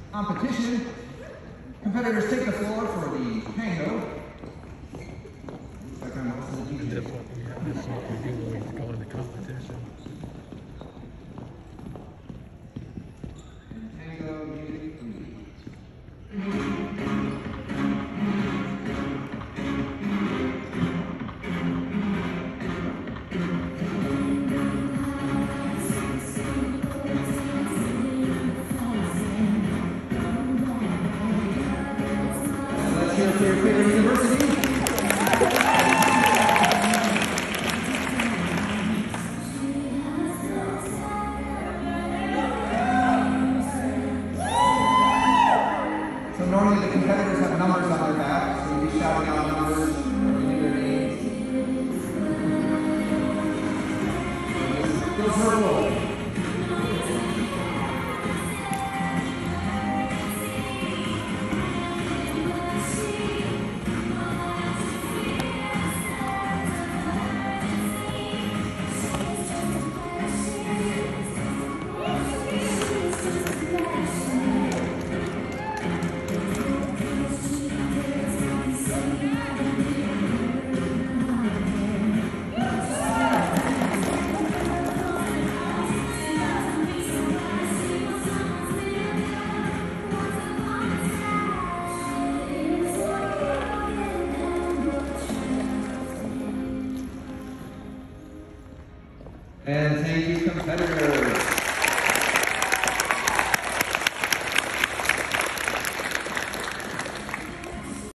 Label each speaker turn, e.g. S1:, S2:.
S1: competition. Competitors take the floor for the Tango.
S2: That's what we do when we go into competition.
S1: And Tango music please. Here for your favorite university. So normally the competitors have numbers on their back, so you'll be shouting out numbers or their names. Go circle. And thank you, competitors.